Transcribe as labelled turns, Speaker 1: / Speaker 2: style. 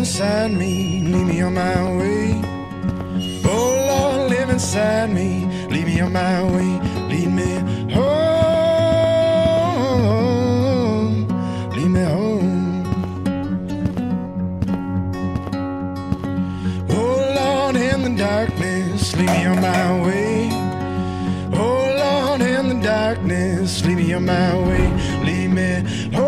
Speaker 1: inside me, lead me on my way. Oh Lord, live inside me, lead me on my way. Lead me home, lead me home. Oh Lord, in the darkness, lead me on my way. Oh Lord, in the darkness, lead me on my way. Lead me home.